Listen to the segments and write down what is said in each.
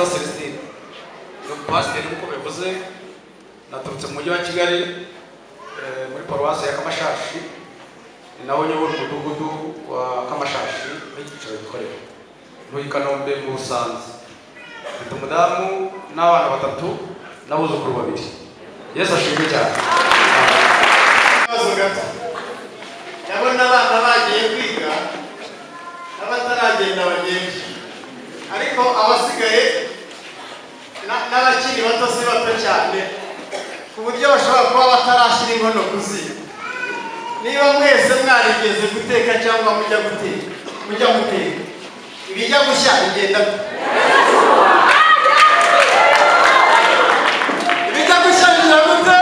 Ngezeho Celestine pasiteri uko bivuze naturutse mu mujyi wa Kigali muri paruwasi ya Kamashashi naho nyobora umudugudu wa Kamashashi n'igiciro gikorera muri Kanombe mu Busanza mfite umudamu n'abana batatu n'abuzukuru babiri. Yesu ashimwe cyane. Ndabona abana bagiye kwiga n'abataragenda bagenzi ariko abasigaye n'abakiri bato si bato cyane ku buryo bashobora kuba batarashyira inkono ku ziko. Niba mwese mwarigeze guteka cyangwa mujya guteka ibijya gushya bigenda ibijya gushya bigira gute?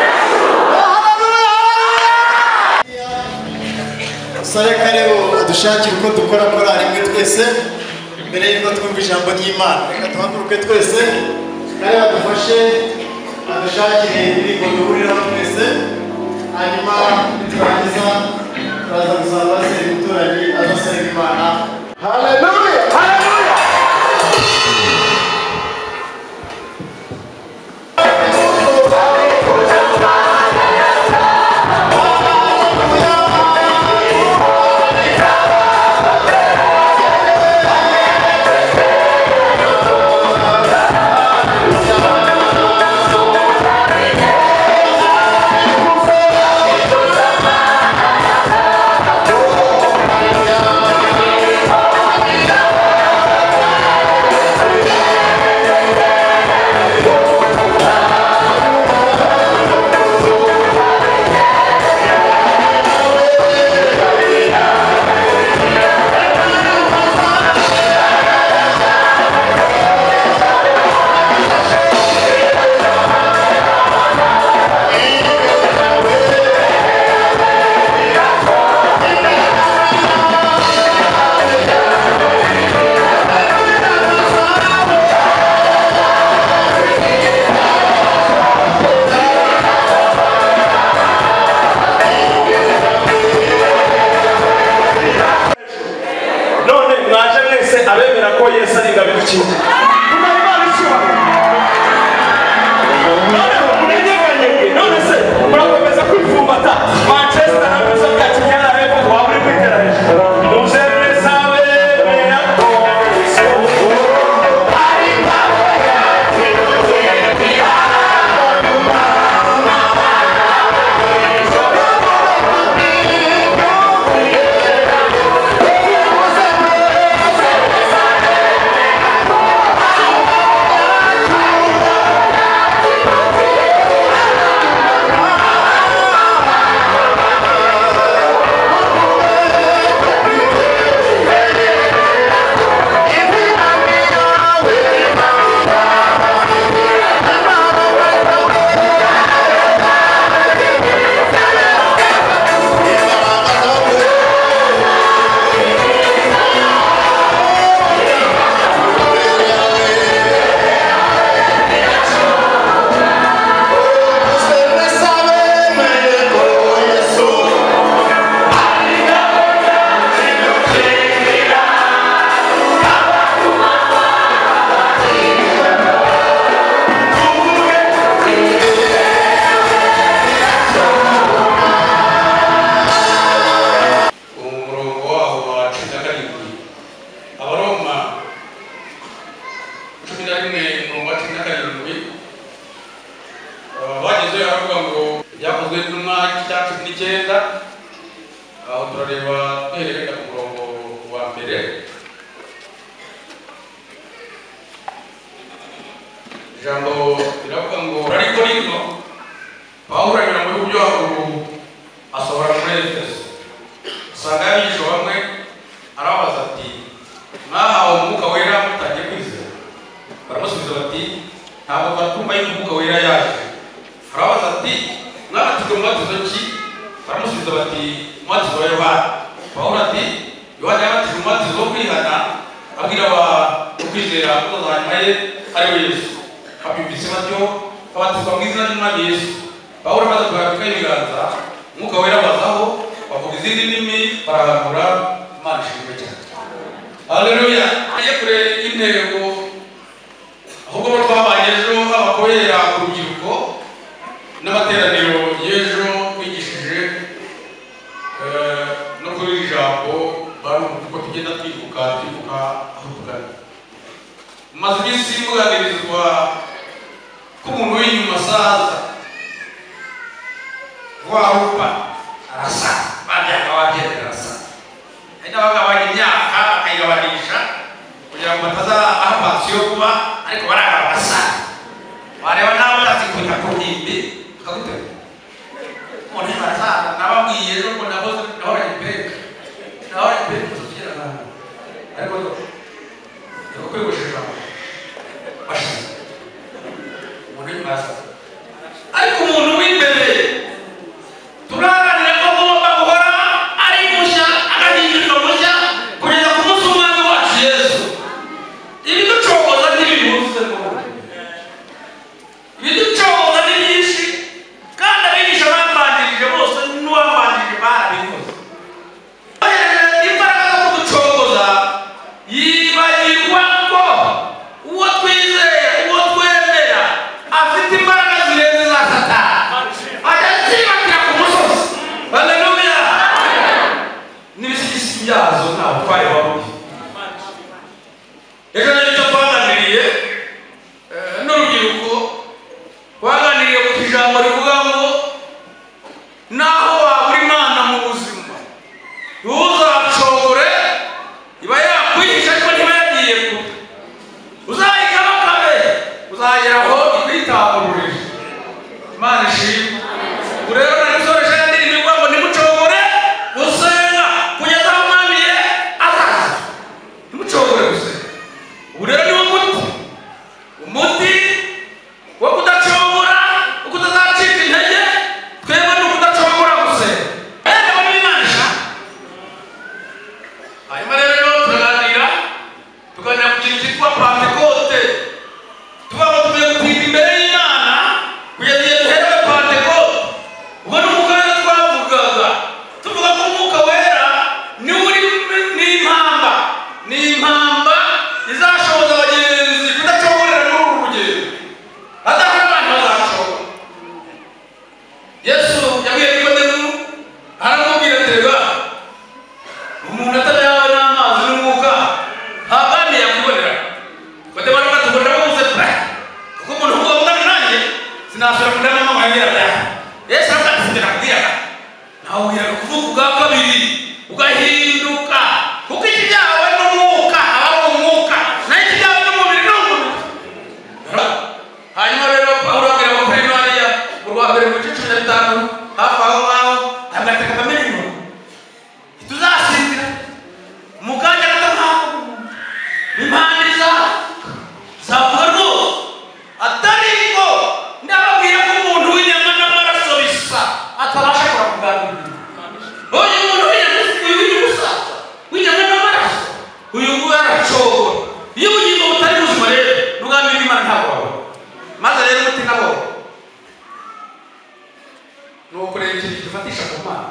Sare karebo dushakira uko dukora korari mwe twese mbere y'uko twumva ijambo ry'Imana. Reka tuhaguruke twese kandi badufashe adushakire indirimbo duhuriraho twese, hanyuma turangiza turaza gusaba se umuturanyi azasenga Imana. Haleluya, haleluya. Haleluya. Aje kure intego ubwo twabanye ejo abakorera ku rubyiruko n'amateraniro y'ejo twigishije no kuri iri jambo bari uko tugenda twibuka aho tugana. Maze iminsi muganirizwa ko umuntu w'inyuma asaza warupa arasa bajyaga wabyera arasa hari n'abagabanya imyaka akayigabanisha kugira ngo bataza aho pansiyo kuba ariko baragabasa wareba nawe utazikunda ku bwimbi akagutera umuntu barasaza nababwiye ejo ngo nahora ipeka tuzugera nabi ariko kwegosheje bashaza umuntu w'inyuma asaza ariko umuntu w'imbere turaganira ko agomba guhora ari mushya agahinduka mushya kugeza ku munsi w'umwami wacu Yesu. Ibiducogoza ntibibuze ibiducogoza ni byinshi kandi abigisha bambanjirije bose n'uwambanjirije barabikoze. Imbaraga zo kuducogoza yibagirwa ko uwo twizeye uwo twemera afite imbaraga zirenze za Satani agatsibatira ku musozi. Haleluya. N'ibisigisigi byazo ntabwo twari babuye. Ejo nicyo twaganiriye n'urubyiruko twaganiriye ku ijambo rivuga ngo naho wabura Imana mu buzima ntuzacogore iba yakwihisha ariko ntiba yagiye kure uzayikabakabe uzagera aho ikwitamururije. Imana ishimwe. Ubu rero nari gusoresha ya ndirimbo ivuga ngo nimucogore gusenga kugeza aho umwami azaza. Nimucogore gusenga. Ubu rero niwo umuti wo kudacogora ukutazacika intege twebwe ni ukudacogora gusenga. Enda muri Imana ishaka. Hanyuma rero turaganira tuganira ku kintu cyitwa Pentekote. Tuvuga ngo tugiye gutinda imbere y'Imana kugeza igihe duherewe Pentekote. Ubwo ni umwuka wera twavugaga tuvuga ko umwuka wera ni uri n'impamba izashoboza abagenzi kudacogorera n'uru rugendo adahari abantu bazacogora. Yesu yabwiye Nikodemu aramubwira ati rega umuntu atarayawe n'amazi n'umwuka ntabandi yakwibonera. Nikodemu aravuga ati ngo ndamubuze pe kuko umuntu uvuga ungana nanjye sinasubira kundana mama yangira byaha. Yesu aravuga ati sinjye nakubwiraga nawe wiraga kuvuga ubwa kabiri ugahinduka kuko iki byawe n'umwuka aba ari umwuka naho iki byawe n'umubiri ni umubiri. Hanyuma rero Pawulo abwira abakorino hariya mu rwa mbere mu gice 15 hafi aho ngaho agateka kamenywa ntituzasinzira mu kanya gato nk'ako impande zavuga rwose atari ko ndababwira ko umuntu w'inyama n'amaraso bisa atabasha kuganira. Oye umuntu w'inyama n'amaraso uyu nguyu aracogora. Iyo ubugingo butari buzima rero n'ubwami bw'Imana ntabwo wabona. Maze rero umutima bo ni ukureba ikintu kidufatisha ku Mana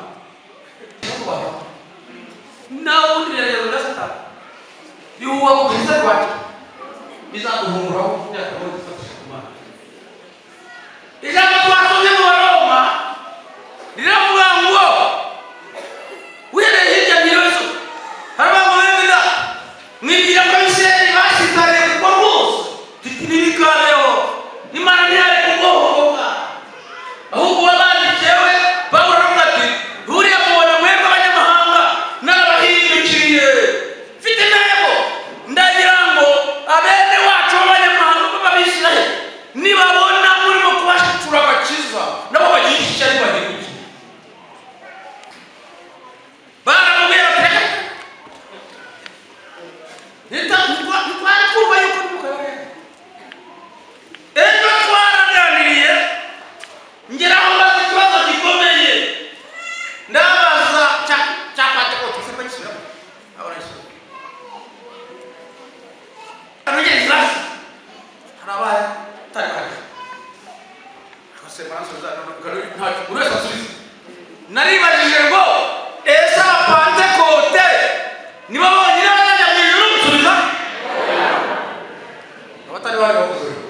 nawe ubundi rero udasitara yuwa mu bwiza rwacu bizaguhunguraho imyaka yo gufatisha ku Mana. Ijambo twasomye mu Baroma riravuga ngo uhereye hirya n'irozo haravuga ngo wenda mwigira ko Abisirayeli basitariye kuko rwose titi n'ibikabeho Imana ntiyari kugohoka ahubwo wabandikiwe Pawulo aravuga ati uriya mubona mwebwe abanyamahanga n'abahindukiriye mfite intego ndagira ngo abene wacu b'abanyamahanga b'Abisirayeli nibabona murimo kubashicura agakiza nabo bagira ishyari bahindukiye. Baramubwira ati ntitwari kumva yuko n'umugabo ejo twaraganiriye ngeraho mbaza ikibazo gikomeye ndabaza cya Pentekote se bagisubiramo abarayisubira abageni basi harabaye tari bahari akose baransubiza ntacyo buri wese asubiza. Naribajije ngo ese Pentekote nibo bonyine bazajya mu ijuru gusubiza abatari bari bavuze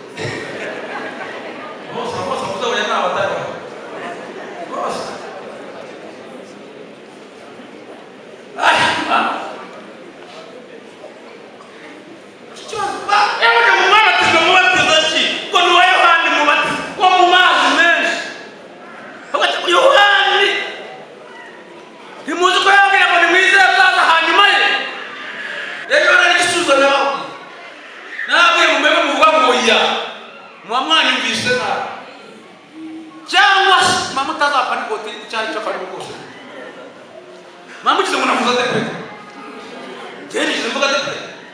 mwumvise nabi cyangwa mama utazapfa n'ikoti cyari cyo kari rwose mama ukize ngo navuze depre cyane nikize mvuga depre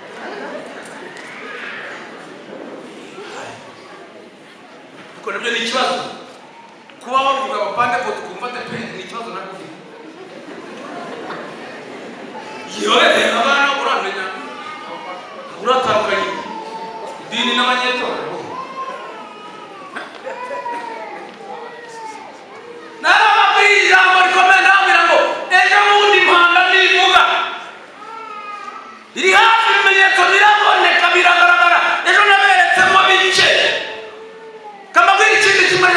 kuko nabyo ni ikibazo kuba bavuga abapande ko tukumva depre ni ikibazo nabwo yoye abana uramenya uratandukanye idini n'abanyetora iri hafi ibimenyetso biraboneka biragaragara ejo naberetsemo bice kamabwira ikindi kimwe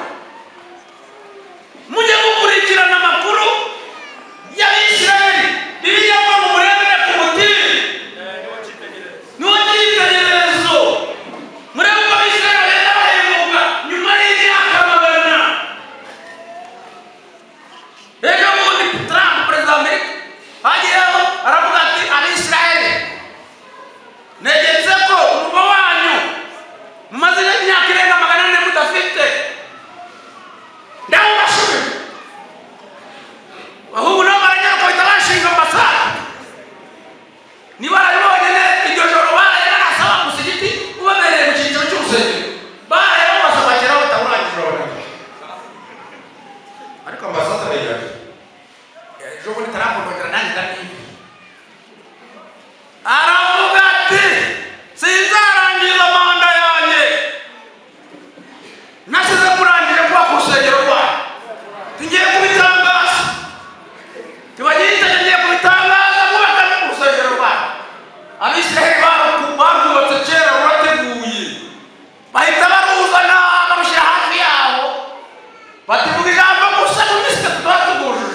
mujye gukurikirana amakuru y'Abisirayeli Bibiliya ngo murebere ku mutima niwo cyitegererezo murebe uko Abisirayeli bahemuka nyuma y'imyaka magana ejo bundi Trump perezida wa Amerika hagiyeho aravuga ati Abisirayeli negetse ko umurwa wanyu mumaze imyaka irenga 400 mudafite ndawubashubije ahubwo nabo baranyako bitabashinga ambasade niba arabibonye neza iryo joro baraye barasaba umusigiti ubabereye mu cyiciro cy'urusengero baraye babasaba kera bataburagira ariko ambasade arayigaje ejo bundi taramubonera nanjye ndamwibye aravuga ati sinzarangiza manda yanjye nasize kurangije kuba ku rusengero rwayo tugiye kubitangaza tibagihita ngiye kubitangaza kubaka ku rusengero rwayo Abisirayeli barwubatse kera rurateguye bahita baruzana barushyira hafi yaho bativuga ijambo gusa mu minsi itatu tuba tugujuje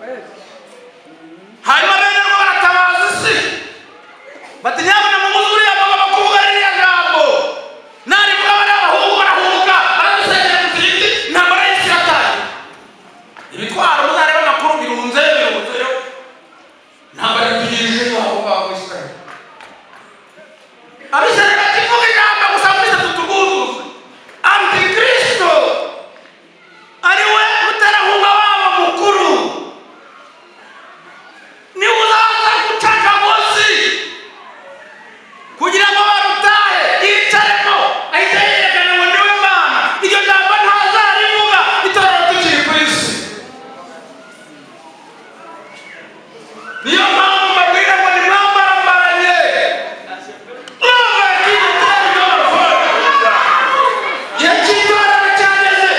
hanyuma bene rwo baratabaza isi bati nyabona mu muzuri y'amagabo kuvuga ririya jambo narivuga bari abahungu barahubuka baradusengera mu zindi intambara y'isi irataye ibitwaro muzareba amakuru birunzeyo intambara yatugirije aho ngaho mu Isirayeli Abisirayeli bativuga ijambo gusa mu minsi itatu tuguzuze Antikristo ariwe muterahunga wabo mukuru niwe uzaza gucaka munsi kugira ngo barutahe yicaremo ahita yerekana ngo niwe Mana iryo jambo ntazarivuga itorero tukiri ku isi niyo mpamvu mbabwira ngo nimwambarambaranye igihe cy'itorero cyageze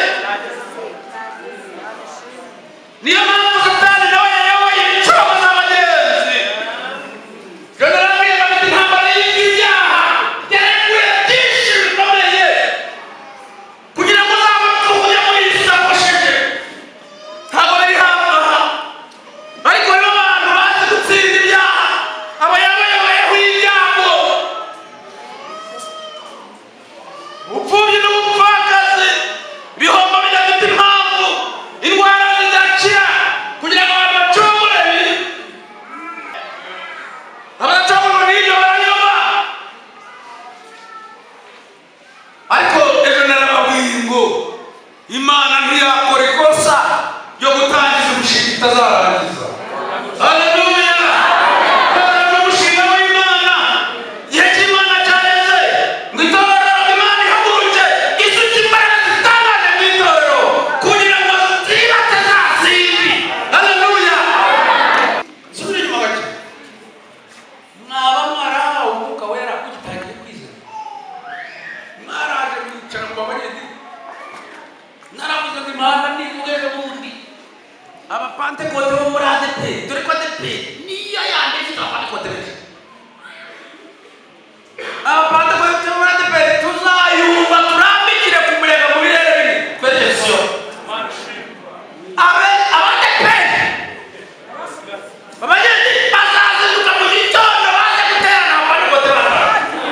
niyo mpamvu Satani nawe yayoboye ibicuruzo z'abagenzi General bafite intambara y'ibyaha yareguye byinshi bikomeye kugira ngo uzabatuye muri iyi sakoshije ntabwo biri hafi aha ariko nibo bantu bazi gutsinda ibyaha aba yabayoboyeho ibyago ubupfubyi n'ubupfakazi ibihombo bidafite impamvu indwara zidakira kugira ngo abantu bacungure abadacungurwa n'ibyo barayoba ariko ejo narababwiye ngo Imana ntiyakora ikosa ryo gutangiza umushinga itazarangiza haleluya umushinga w'Imana igihe cy'Imana cyareze ngo itorero Imana ihaguruke isuka imbaraga zitangaje mu itorero kugira ngo zibate za zindi haleluya subira inyuma gake mwaba mwarahawe umwuka wera ugitangiye kwizera mwaraje kwicara mu babanyedini naravuze ngo Imana nivuge bundi abapantekote bo muri ADP dore ko ADP niyo yandi ifite abapantekote benshi abapantekote bo muri ADP tuzayumva turambikire ku muyaga mu birere bine twerekesiyo ADP abanyedini bazazinduka mu gitondo baze guterana abapantekote bataha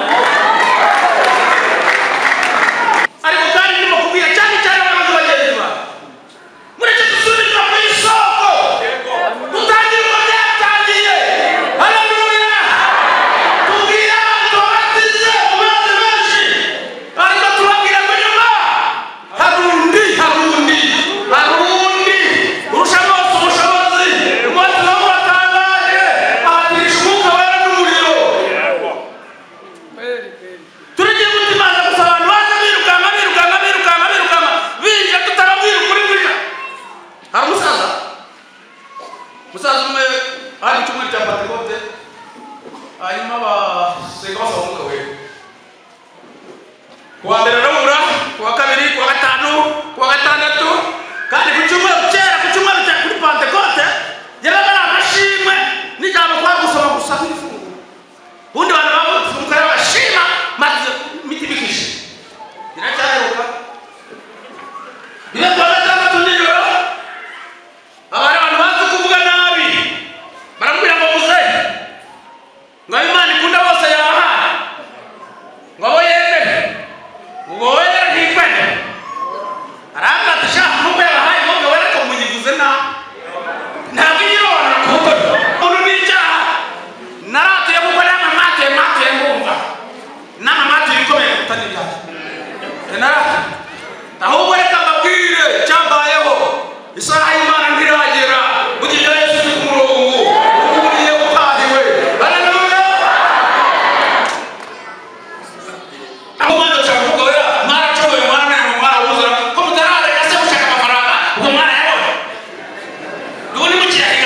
ariko kandi ndimo kubwira cyane cyane abayobozi bagenzi bawe mureke dusubire ku isoko dutangire uko byatangiye Iyo twagatandatu nijoro abari abantu bazi kuvuga nabi baramubwira ngo muze ngo Imana ikunda bose yabahaye ngo abo yemere ngo wera ntikwende aranga dushaka nubwo yabahaye ngo wera ko muyivuze na ntabwo yirona kuko umuntu n'icyaha naratuye kuko namamate ngumva namamate bikomeye kutani byaje naratuye ahubwo reka mbabwire cyambayeho isaha y'Imana ntiragera mugihe Yesu ari ku murongo uburiye utahiwe haleluya aho mwana cyangwa ubwo wera mwaracoboye mwana mu mwarabuzura ko mutarareka se gushaka amafaranga ubwo mwana yabona nubwo mukiyahiga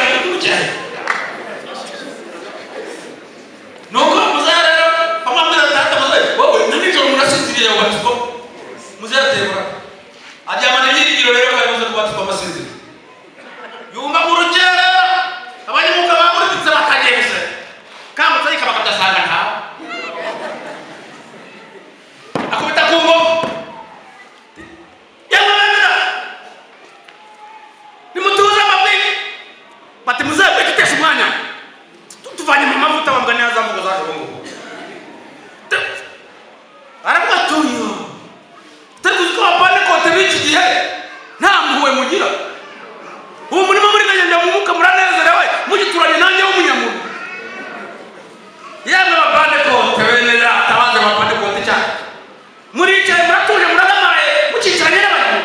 nuko muzarero amambira tata muzaye wowe n'ijoro murasinziriye watuko muzaratebura ajyamana n'ibigiro rero baribuze kubatwa amasinziro yumva mu rugero abanyamuka bamuritse bakageze kamutse kabakadasanga ntawe akubita kumbo yamamira nimutuza amabwire bati muzaye kwitesha umwanya tuvanye mu mavuta bambwa neza mvugo zaje bongo arabatuyo takuko abane kote biki gihe nta mpuwe mugira ubu murimo muri nanyanja mu muka muranezerewe mugituranye nanjye w'umunyamuntu yemwe abane kote benera tabaze abane kote cyane muri cyaye muratuje muragamaye mukicaranye n'abantu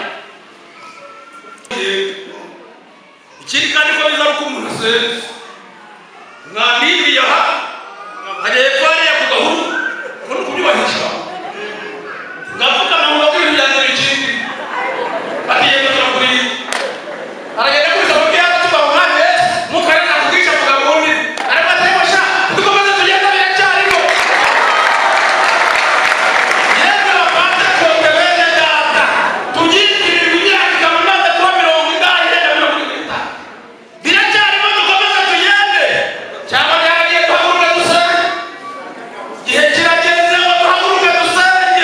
ikindi kandi ko biza ruko umuntu se mwamiri yaha agiye kwariya ku gahuru umuntu kubyubahisha ngavuga nawe kwiri byanze bikindi bagiye kugira kuri aragenda kuri sabo bya tuba umwane mukareka kugisha ku gahundi arabatemosha dukomeze tugenda biracyariko yenda bapata ko tebene data tugikiri kugira kamanda kwa 70 ndahenda 70 biracyariko dukomeze tugende cyangwa yagiye kwavuga dusenge gihe kirageze ngo twavuga dusenge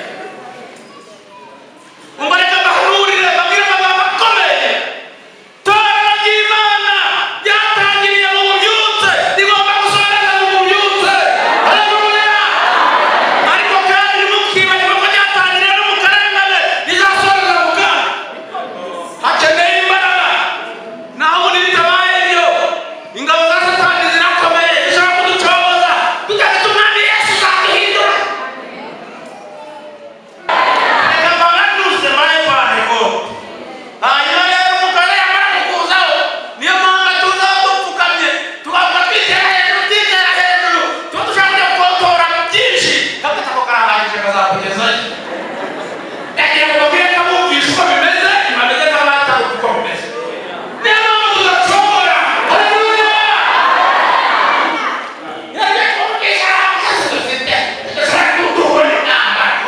umbareka bahurire babwire amagambo akomeye tora ry'Imana ryatangiriye mu bubyutse rigomba gusoreza mu bubyutse haleluya ariko kandi mukibagirwa ko ryatangiriye no mu karengane rizasoreza mu bwami hakeneye imbaraga naho ubundi bitabaye ibyo ingabo za Satani zirakomeye zishobora kuducoboza tugafite umwami Yesu uzaduhindura reka mbabanuze mayivane ko hanyuma rero umugore yamara kukuzaho niyo mpamvu tuzaho dupfukamye tugavuga twitera hejuru tuba dushaka kujya gukotora byinshi gafite ako karahagije kazakugezayo yagira ngo babwire ko bumvisha uko bimeze ntibameze nk'abataruka uko bimeze niyo mpamvu tudashobora haleluya yagiye kumubwisha akazi dufite tudashobora kuduhura intambara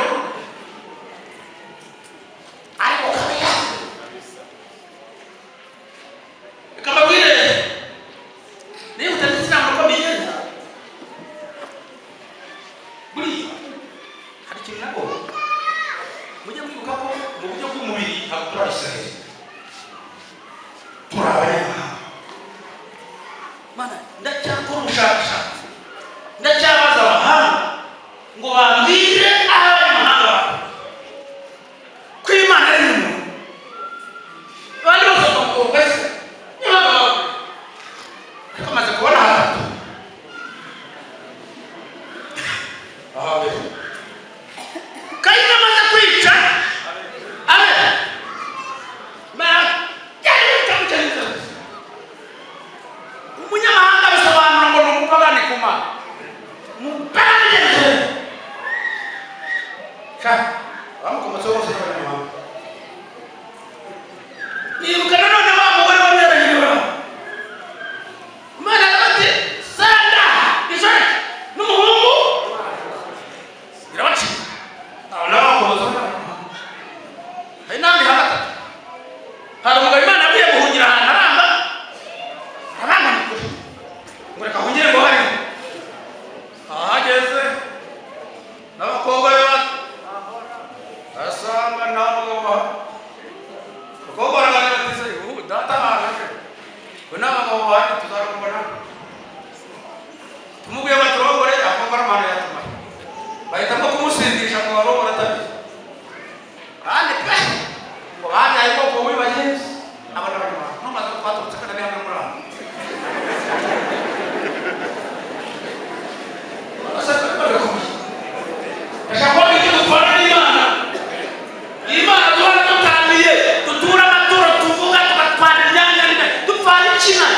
ariko kabisa reka mbabwire niba utanditse inama uko bigenza buriya hari ikintu nako mujye mwibuka ko mu buryo bw'umubiri ntabwo turi Abisirayeli turi abanyamahanga mana ndacyakora ubushakashatsi ndacyabaza abahanga ngo bambwire aho abanyamahanga ko Imana ari umuntu abandi bose bakumva se niba bavuga ariko maze kubona hatatu ahabe kandi amaze kwica abe umunyamahanga bisobanura ngo ni umupagani ku Mana umupagani bamukomotseho bose n'abanyamahanga nibuka nanone wa mugore wanyaranyura Imana ati sanda isore n'umuhungu irabacika aho nawe bakomotseho hari n'andi hagati hari umugabo Imana yabwiye guhungira ahantu aranga ni kure ngo reka hungire ngo hari ahageze n'abakobwa be asanga nta mugabo n'abagabo bandi tuzarumubona tumubwiye baturongore akumva n'amahano yatuma bahitamo kumusindisha ngo barongore atabizi kandi pe ngo banyaye ubwoko bubi bagenzi abana banyuma ntumaze ko twaturutse kandi hamwe muri aho ndashaka ko ibyo dukora n'Imana Imana duhora dutamiye dutura amaturo tuvuga tugatwara imyanya dupfana ikina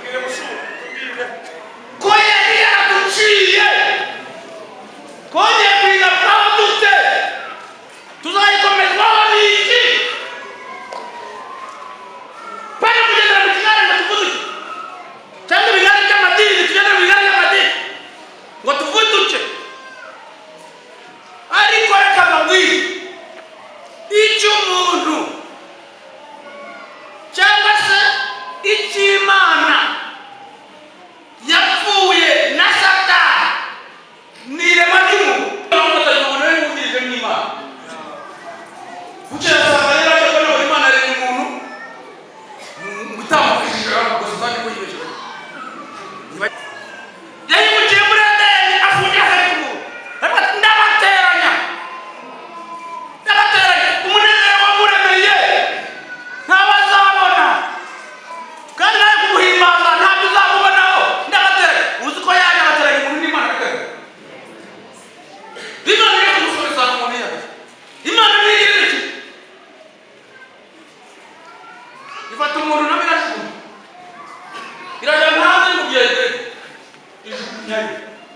ko yari yaraduciye kongeye kwigarukaho dute tuzayikomezwaho n'iki bajya kugendera mu kigare ngo tuvuduke cyangwa ibigare by'amadini tugendera mu bigare by'amadini ngo tuvuduke ariko reka mbabwire icyo umuntu cyangwa se icy'Imana yapfuye na Satani ni irema ry'umuntu umuntu we wumvise n'Imana bukeye asanga rero ko Imana arema umuntu gutamukishije gusa kandi ko yibeshye yayimukiye muri Edeni afungiye hasi ku ariko ndabateranya umunezero wamuremeye ntabazabona kandi nawe kumuhimbaza ntabyo uzamubonaho ndabateranya uzi ko yaje abateranya umuntu n'Imana bikaba Imana iri kumusubiza umuntu yaje Imana ntigira iki ifata umuntu nawe irashyira irajya hanze mu gihe ijugunyayo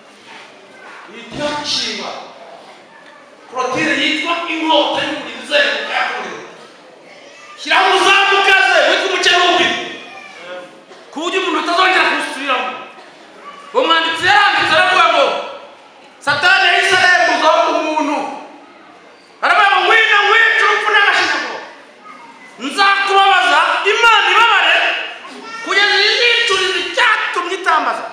itaciba protire yitwa inkota y'umurinzi yakorewe shyiraho umuzamu ukaze witwa umukerubi ku buryo umuntu atazongera kuwusubiramo uwo mwanditsi yaranditse aravuga ngo Satani yahise arembuzaho umuntu aravuga ngo ngwino nkwice urupfu n'agashinyaguro nzakubabaza Imana ibabare kugeza izicuriza icyatumye itambaza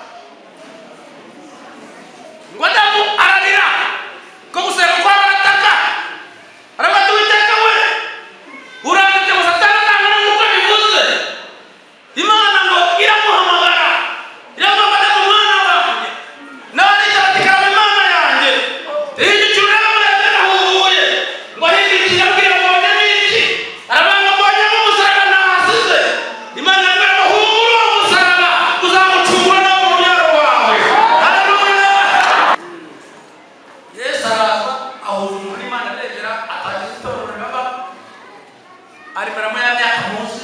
ngo Adamu ararira ko gusenga kwa barataka aravuga ati Uwiteka we uranditse ngo Satani atangana nk'uko bivuze Imana ngo iramuhamagara iramuhamagara mu mwana wanjye nawe arita ati karama Imana yanjye ihindukira urebe murebe nahuhuye ngo ahindukire abwira ngo mbonye n'iki aravuga ngo mbonyemo umusaraba nahasize Imana yabwira ngo humura uwo musaraba uzamucungura nawe mu rubyaro rwawe haleluya Yesu araza ahura umuntu Imana aregera atangiza itorero ribaba arimeramo ya myaka munsi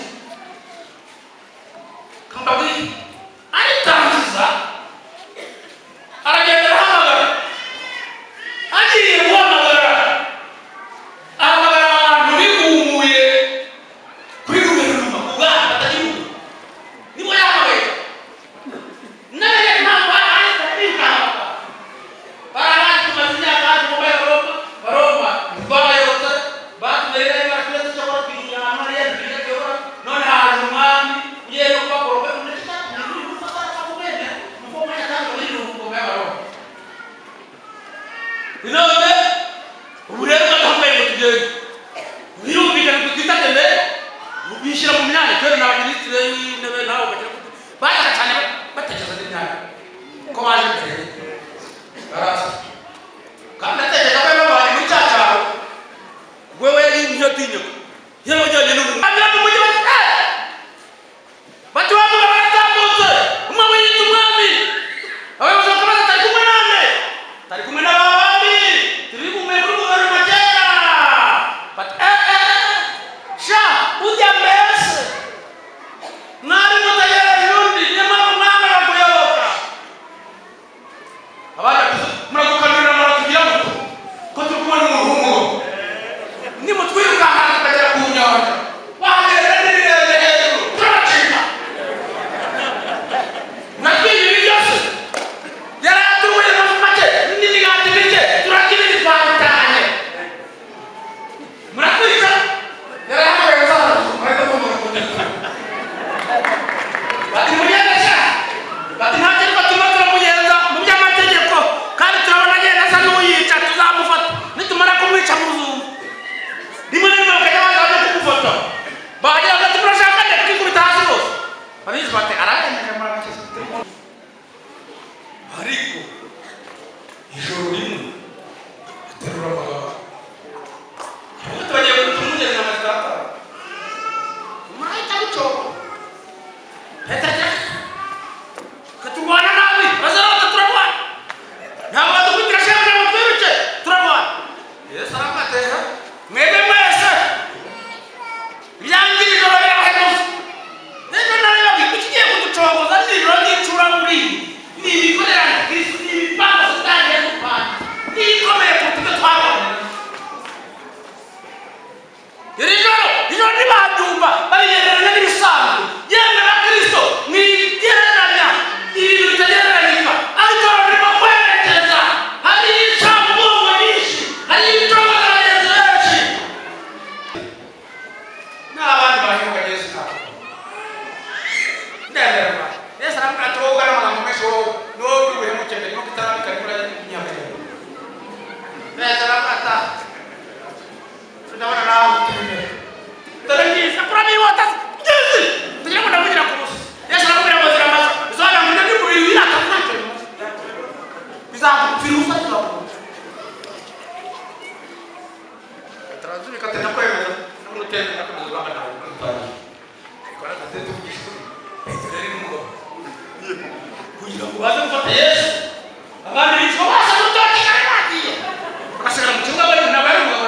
kambabwira aritangiza aragenda arahamagara agiye guhamagara ahamagara abantu bigumuye kuri guverinoma ubwana batagihugu nibo yahamagaye nawe ntabwo ahita bikanguka barahaje tumaze imyaka haje mu baroma twabayobotse batumerera ibarakibazo cyo kwakwigira ahantu hariya ntibigakebura none haje umwami ugiye no kubakoroka unesha ni gufata akubene nuko mwanya kandi uri n'uko baroma none ubu rero ndahambaye ngo tugende birumvikana tutitake mbere bishyira mu myanya kubera n'abaminisitiri w'intebe nabo bagira bayaga cyane batekereza n'imyanya ko baje mbere baraza kandi atekereza ko babaye muri cya cyaro wewe niyo tinyuka yewe ujyanye n'umuntu abira mu mujyi wa Kigali bati wavuga baratambutse umwe wiyita umwami abayobozi bakabaza atari kumwe nande tari kumwe n'abandi turi kumwe kuri guverinoma kera bati sha ujya mbese mwari mutayera yundi niyo mpamvu mwanga bakuyoboka abandi muragukanurira muratugira muto ko turi kubona umuntu w'umugabo nimutwirukankana tukagera ku nyanja wahagerera n'ibirenge hejuru turabacika natwiga ibi byose yari atuye no mu make n'imigati mike turagira ibi twabitanye muratwica yari ahamagaye muzaza mureke mumura kugeza bati mugendesha bati nta kintu batuma turamugenza mu by'amategeko kandi turabona agenda asa n'uyica tuzamufata nitumara kumwica muzumva rimwe na rimwe bakajya baza kumufata bagira bati murashaka nde kwikubita hasi rwose babizi bati arangije ijoro ntibabyumva barigereranya n'ibisanzwe yemera Kristo mwigereranya ibintu bitagereranyika ariko barimo kwerekeza hari icambungo nyinshi hari icambungo benshi n'abandi bahemuka Yesu ntabwo ndemerwa Yesu aramubwira ati wowe ugana amagambo menshi wowe n'uwo uhemuke mbere no kutarabika kuri nyamurembo Yesu aramubwira ndabona nawe utumire ndarangiza kurami watazi ngezi tugira ngo ndavugira ku busa Yesu aramubwira ngo ziramaza uzabona ngo ndi muri ibi akavuga bizakupfira ubusa tuzakubona tarazuri katenda kwemeza n'umutende nakomeza ubanga nawe n'utari kora tatete kugisha rero ngo kugira ngo baze gufata Yesu abandi bitwa basa n'utoki kandi bagiye bakashira mu cyumba bari n'abari mu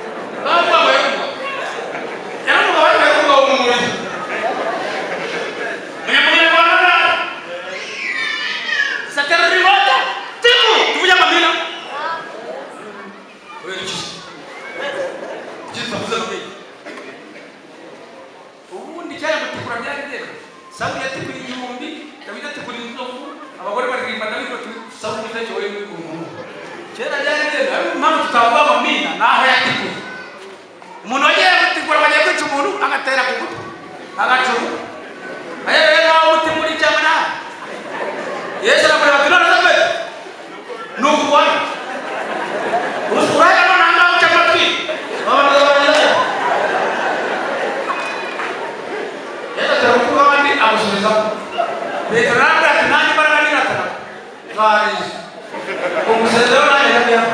umuntu wagiye gutegura bagiye kwica umuntu agatera ku gutwi agacumu ayewe nawe umutima uri cyangwa nawe Yesu arakureba ati none se ni ukubona urahita none ahangaha uca amatwi Yesu atera umukuru w'abandi amusubizaho Petero arambwira ati nanjye imbaraga niratana twarize umusezero nanjye ndabyara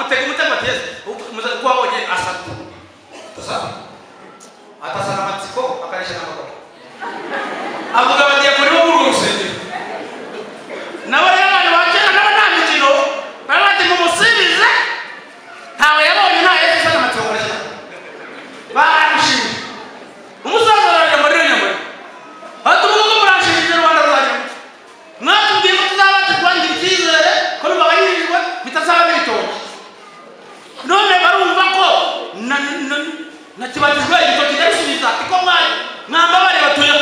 amutega umutego ati Yesu muze kwabonye asatu tasaba atasana amatsiko akarisha n'amagabo avuga bagiye kuri wo mu rusengero nawe y'abantu bakera nabo nta mikino bari bati mumusibize ntawe yabonye nta Yesu sana amatsiko akarisha baramushimye umusaza arajya muri nyamara ati umugo murashimye Rwanda rwanyu mwatubwiye ko tuzaba turwangira icyizere ko rubaganyirijwe bitazaba biritoki none barumva ko nakibatijwe ibitoki ndabisubiza iko mwambabare batuye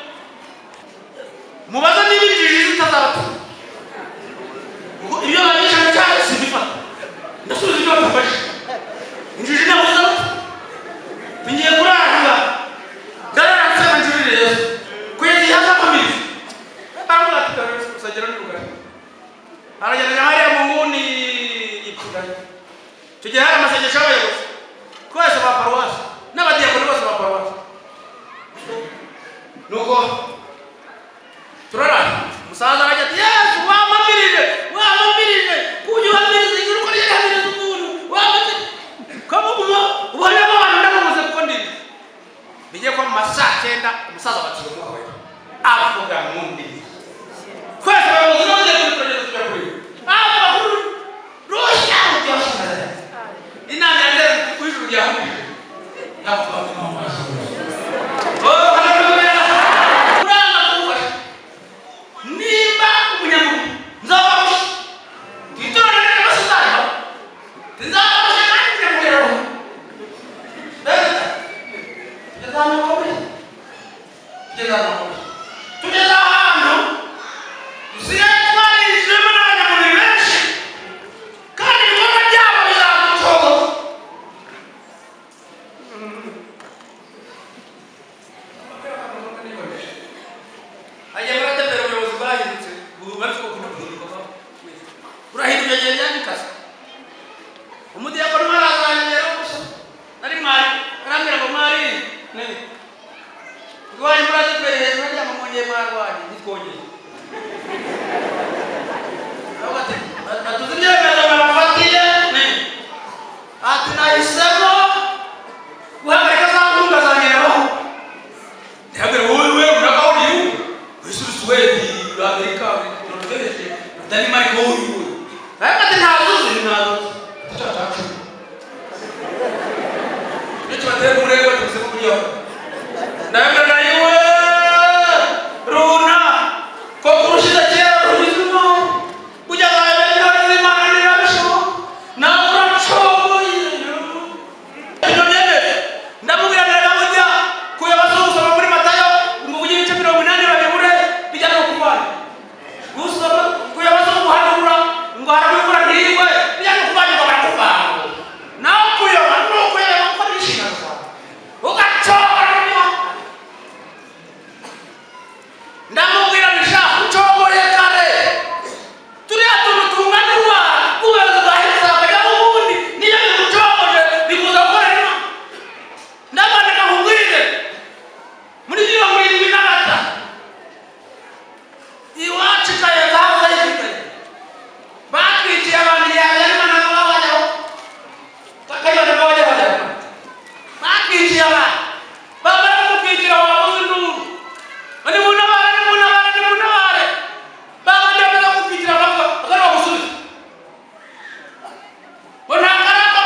mubaza niba injiji zitazabatuye ibyo babishaka cyane simbifata ndasubiza ibyo batafashe injiji nabuze ngiye kuranga ndaransema njurire Yesu kugeza igihe azamamiriza aravuga ati usagera n'urugari aragenda hariya mu nguni ipfuganye tugiye hari amasengesho y'abayobozi twese ba paruwasi n'abadiyakoni bose ba paruwasi nuko turarara umusaza arajya ati Yesu wamamirije kujya uhamiriza ijuru ko ryahamiriza umuntu wamamirije kama ubona abantu ndabamuze kuko ndinde bigiye kwa mu masaa 9 umusaza batiye mu kawe avuga mu ndimi twese abayobozi n'abadiyakoni turagenda tujya kuri abakuru rusha cyashaka inama ya ndere kwijuru rya hamwe yavuga ko mama haleluya kuranga kumfasha nimba umunyamuntu nzabaho twitorane n'abasitani nzabaho kandi nyamugeraho tugeza ahantu dusigaye twarinjiyemo n'abanyamubiri benshi kandi ibikorwa byabo bizaducogo hagiye muratembera ubuyobozi bwahindutse bafite kuduhinduka urahinduka igihe ryandikasa umudiyakoni mwarazanyera gusa nari mwari arambwira ngo mwari rwari murazi twere hejuru aryama mwongeye mwarwanye nitwongeye atuzi ibyemezo bamufatiye ati nahisemo guhagarika za nkunga zanyeraho ntihagire wowe urakabona igihugu wisura Suwedi Amerika Norvege Denmark wowe ariko ati ntazuzi ati nicyo bateye umurego tuzi ko kuryoha ndabona yiwe runa ko kurushiza kera ruhizimo kujya zawe n'intore z'Imana n'irabisho nawe uracoboye ibyo byemeye ndamubwira neza burya kuyoboza gusoma muri Matayo ngo ugire ibice 80 babibure bijya no kubana gusoma kuyoboza guhanura ngo harabibura ntiwe bijya no kubana ngo barakuvana nawe kuyoba nuko yaba ko bishina ugacora ndamubwira nisha ucoboye kare turiya tuntu tunganirwa kubereza gaheza kajya mu bundi niyo bigucoboje bikuza gukora Imana ndabandika nkubwire muri 75 iwacu kayenza haza yifite batwiciye abantu Imana ngo bajyaho kakayona ngo bajyaho batwiciye abantu babara kutwicira wabuze n'ubu ani munabare baba ndabona kutwicira bakara gusubiza bona karako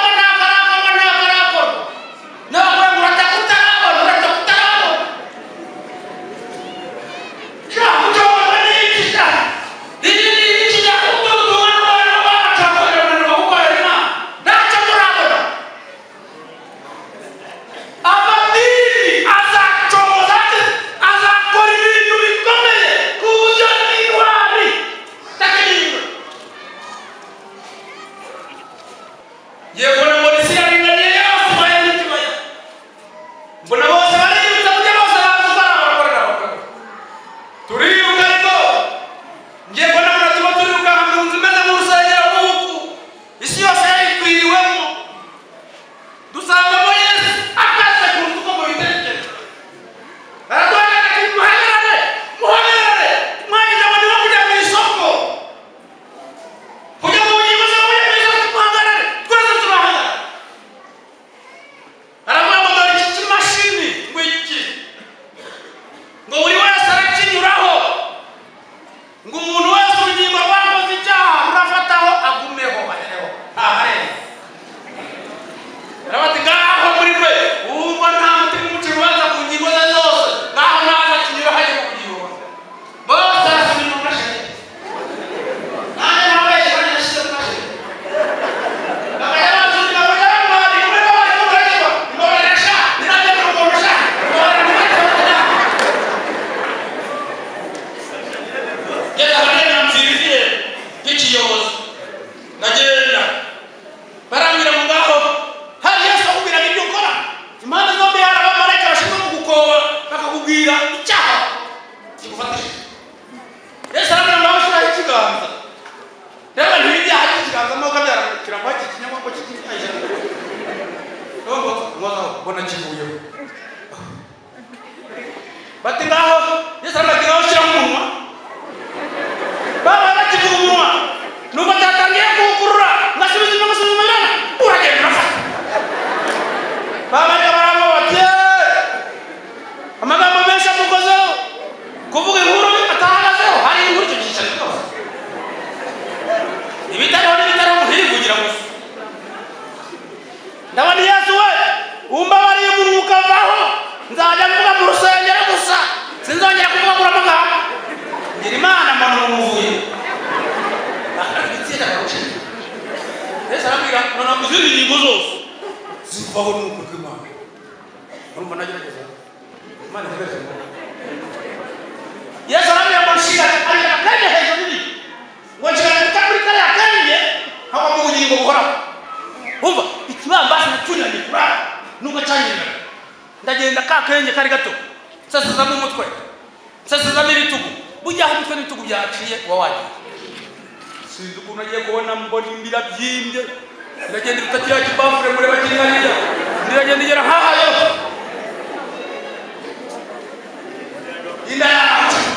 nawe muratakutarabo sha mucho bane ikisha ikisha kuto wana bachakora bakukora ndacha murabona abadini azachomozaje azakora ibintu bikomeye kuburyo n'intwari takiriwe yebona muri siraringaniye yose bayandi kibaya mbona bose bariyuza kujya bose bazuzana barakorera bakora turiyuka ariko ngiye mbona muratuba turiruka mu nzu imeze nk'urusengero nk'uku isi yose yayikwiriwemo dusangamo Yesu akaze kuruta uko mubitekereza aratwara ati muhagarare mwagize ngo niba kujya mu isoko kujya mu ngingo zo kujya mu isoko muhagarare mbona kivuyeho bati ngaho Yesu aragira aho shyira mu munwa baba bakivuga umunwa numva cyatangiye kuwukurura ngasubiza inyuma uragenda urafata baba baramo bati amagambo menshi amukozeho kuvuga inkuru atahagazeho hari inkuru icyo cyicaro rwose ibitariho n'ibitariho muhivugira gusa ndabona Yesu we umbabariye umuntu ukavaho nzajya mvuga mu rusengero gusa sinzongera kuvuga kuri amagambo ngira Imana muntu umuvuye akabitsinda garushije Yesu arambwira none muzindi ingingo zose zivaho n'uko kw'Imana urumva nagerageza Imana ivuze Yesu arambwira ngo nshira akanya hejuru ni ngo nshira kuri kare akanye haba mu bugingo buhoraho umva ikibambasi nacyunanye kura nuko cyanyira ndagenda kakenge kari gato sasa mu mutwe sasa n'ibitugu bujya aho umutwe n'ibitugu byaciye wawaje sinzi ukuntu agiye kubona mbona imbira byimbye ndagenda utagira kibafure muri bakingariya ndagenda igera hahayo indaya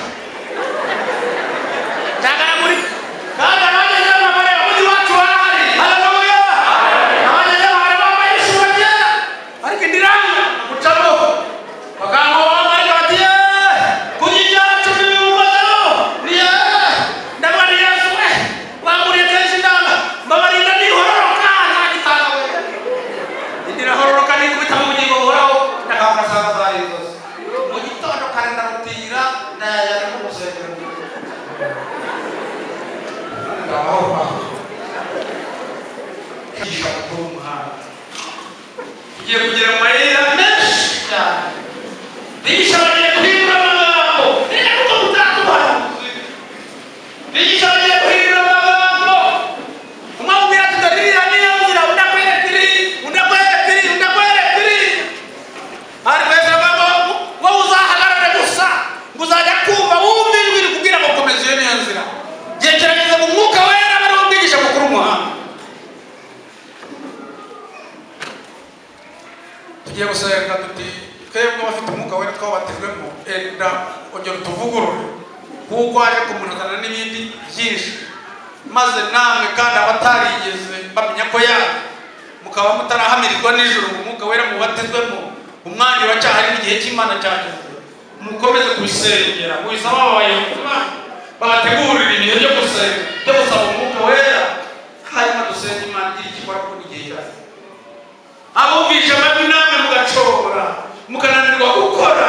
ndagana muri kandi abandi n'abamare abandi wacu bahari haleluya abandi n'abamare bambaye ishura ryera ariko indiranga gucamo bagango bambaye batiye kujya cumi n'umugabo niye ndabari Yesu we wamuriye kenshi ndanga mbabarinda ni hororoka nagitanga we indira hororoka ni kubita mu bugingo buhoraho ndakakasanga zari zose mu gitondo karenda rutira ndayajya mu rusengero kisha kumuhanga tugiye kugira amayira menshi cyane bigisha bagiye guhindura amagambo niba kuko mutakubaruzi bigisha bagiye guhindura amagambo umwabwira tutarira niyo ngira undakwerekiri hari kweza amagambo wowe uzahagarare gusa ngo uzajya kumva wumva ijwi rikubwira ngo komeza iyo niyo nzira yegerageza mu mwuka wera bari umwigisha mukuru umuhanga tugiye gusenga tuti twebwe abafite umwuka wera twabatejwemo enda ongera utuvugurure kuko aje kumunazana n'ibindi byinshi maze namwe kandi abatarigeze bamenya ko yaje mukaba mutarahamirirwa n'ijuru umwuka wera mubatezwemo umwanya uracyahari n'igihe cy'Imana cyageze mukomeze kubisengera mubisaba abayobozi babategurira ibihe byo gusenga byo gusaba umwuka wera hanyuma dusenga Imana igira ikikora ko n'igihe cyose abumvisha amajwi namwe mugacobora mukananirwa gukora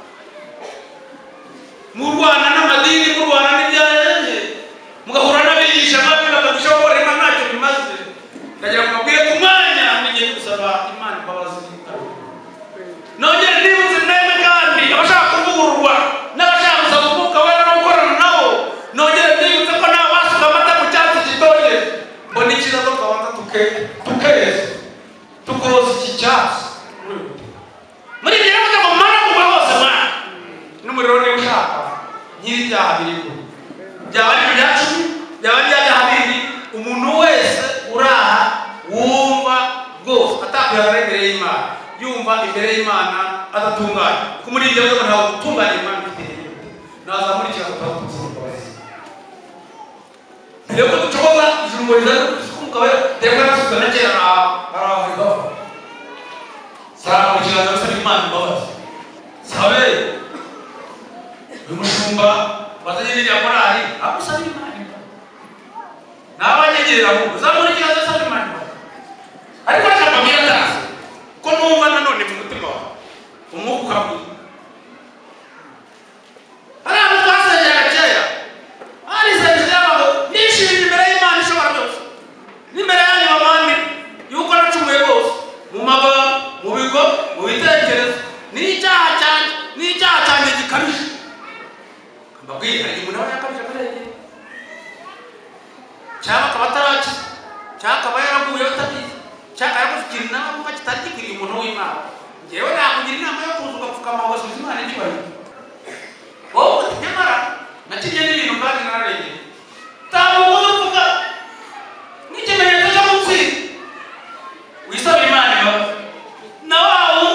murwana n'amadini murwana n'ibyayenye mugahura n'abigisha amajwi bakadushobora Imana ntacyo bimaze ndagira ngo mabwire ku mwanya n'igihe gusaba Imana imbabazi nongere nibutse mwemwe kandi abashaka kuvugururwa n'abashaka gusaba umwuka wera no gukorana nabo nongere nibutse ko nta wasuka amata mu cyatsi gitoye mbona icyiza ko twabanza tukeza tukoza iki cyatsi muri ibyo yavuze ngo mana kugwa hose mwana n'umuriro niba ushaka nyir'ibyaha biriho byaba ari ibya cumi byaba ari ibyaha bibiri umuntu wese uraha wumva rwose atakwihagarara imbere y'Imana yumva imbere y'Imana adatunganye kuko muri ibyo bibazo ntawe gutunganya Imana ifite nazamurikira kutakuzubaza rero ko ducoboza ijuru ngo rizane kuko reka nasubiza na kera araho sara kugira ngo sabe Imana imbabazi sabe umushumba batagirira morali akusaba Imana n'abanyegera mu zamurikira sabe Imana ariko akababwira ndazi ko numva nanone mu mutima wawe umwuka wawe hari abo twasengera kera hari sengesho y'abantu nishimye imbere y'Imana ishobora byose n'imbere yanyu abandi yuko nacumuye bose mu magambo mu bigo mu bitekerezo n'icyaha cyanjye gikabije mbabwira hari umuntu aba yakabije kurengera cyangwa akaba atarakiza cyangwa akaba yaraguye atabizi cyangwa yakugira inama kuko kitari gikwiriye umuntu w'Imana ngewe nakugira inama yo kuza ugapfukama ugasubiza Imana icyubahiro wowe nyamara nakiriye n'ibintu kandi nararengeye tamubuze uvuga n'ikimenyetso cyo gutsinda wisaba Imana imbabazi na wa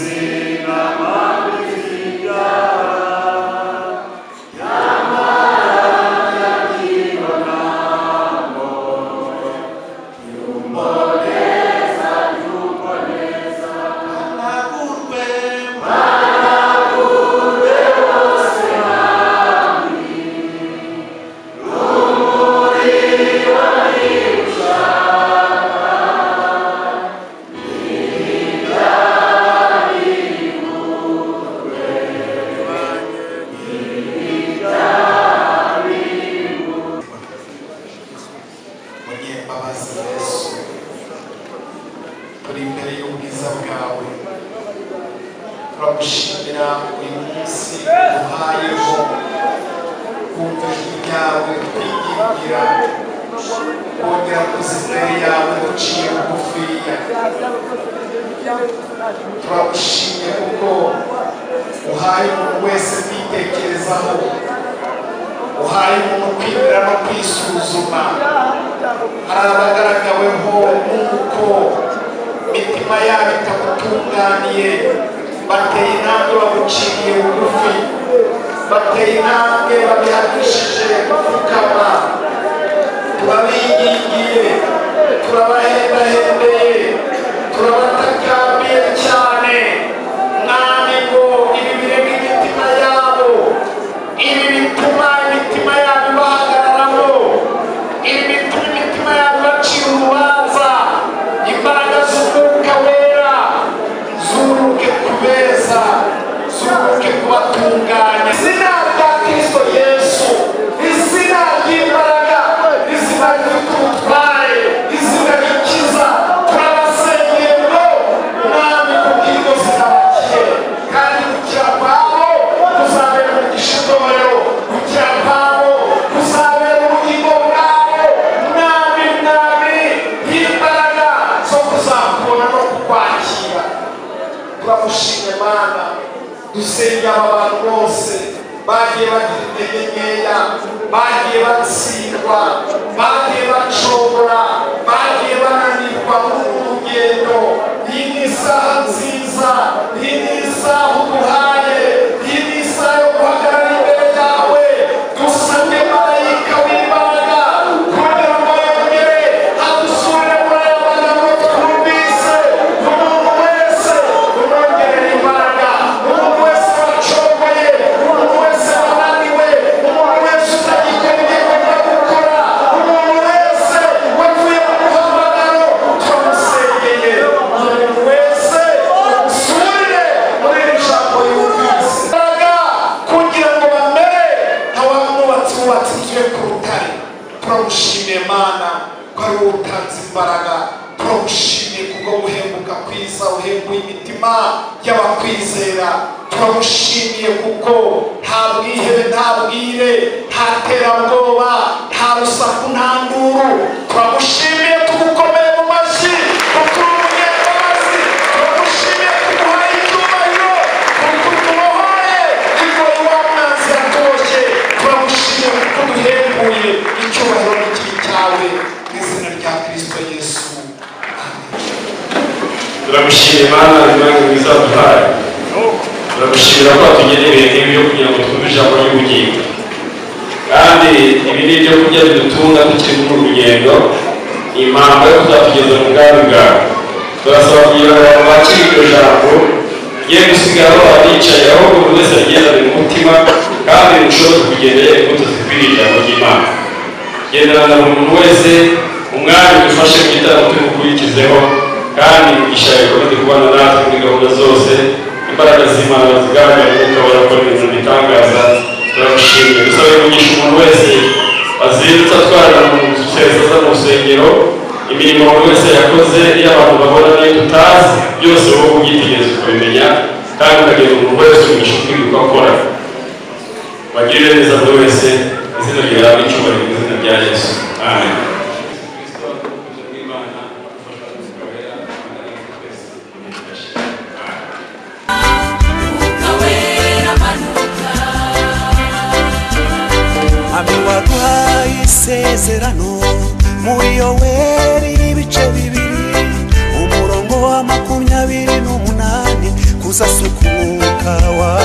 turagushimye kuko uhaye umuntu wese kwitekerezaho, uhaye umuntu kwibwira no kwisuzuma. Hari abagaragaweho n'uko imitima yabo itagutunganiye, bateye intambwe baguciriye bugufi, bateye intambwe babihagishije gupfukama. Turabingingiye, turabahendahembeye, turabatakambiye cyane mwami ngo ibi birenge imitima yabo, ibi bituma imitima yabo ibahagararamo, ibi bituma imitima yabo ibacira urubanza. Imbaraga z'umwuka wera zuruke kubeza, zuruke kubatunganya. Izina rya Kristo Yesu, izina ry'imbaraga, izina rifite ubutware, izina rikiza. Turabasengeye ngo mwami kubw'iryo zina bakiye, kandi gukira kwabo kuzabera umugisha itorero, gukira kwabo kuzabera ubugingo bwabo. Mwami y'imbaraga zo kuzakubona no kukwakira. Turamushimye Mana, dusengera aba bantu bose bagiye bagira intege nkeya, bagiye batsindwa, bagiye bacogora, bagiye bananirwa muri uru rugendo. Iyi ni isaha nziza, iyi ni isaha uduhaye, iyi ni isaha yo guhagarara imbere yawe. Dusabye marayika w'imbaraga kugira ngo yongere adusure muri aya magambo twumvise. Umuntu wese umwongerera imbaraga, umuntu wese wacogoye, umuntu wese wananiwe, umuntu wese utagikora ibyo agomba gukora, umuntu wese wavuye mu muhamagaro, turamusengeye. Umuntu wese umusure muri iri jambo yumvise imbaraga kugira ngo bamere nka wa mwubatsi wubatse ku rutare. Turamushimiye Mana ko ari wowe utanze imbaraga. Turamushimiye kubwo guhembuka kwiza uhembuye imitima y'abakwizera. Turamushimiye kuko nta bwihebe, nta bwire, nta terabwoba, nta rusaku, nta nduru. Turamushimiye tugukomeye mu mashyi kuko uri umunyambabazi. Turamushimiye tuguhaye icyubahiro kuko tubohoye igoyi wa mwanzi yatoshye. Turamushimiye kuko duhembuye icyubahiro n'ikiri cyawe mu izina rya Kristo Yesu. Turamushimira Mana Imana mwiza duhaye. Turamushimira ko atugeneye ibihe byo kugira ngo twumve ijambo ry'ubugingo, kandi ibi ni ibyo kurya bidutunga tukiri muri uru rugendo. Impamvu yo kuzatugeza mu bwami bwawe, turasaba kugira ngo abantu bakire iryo jambo ye gusigara abicaye, aho buri wese agendane mu mutima, kandi mushobore kugendera imbuto zikwiriye ijambo ry'Imana. Gendana na buri muntu wese, umwami dufashe mu gitaramo turi bukurikizeho, kandi imigisha ikomeze kubana natwe muri gahunda zose. Imbaraga z'Imana zigaragara n'uko barakora ibintu bitangaza. Turamushimiye. Dusabe umugisha umuntu wese azindutse atwara mu seza mu rusengero, imirimo buri wese yakoze, iyo abantu babona n'iyo tutazi, byose wowe ubyitegereza ukabimenya, kandi ukageza umuntu wese umugisha ukwiye uko akora. Bagirire neza buri wese, izina ryawe n'icyubahiro mu izina rya Yesu. Amen. Ami waduhaye isezerano muri Yoweri ibice 2 umurongo wa 28 uzasuka umwuka wawe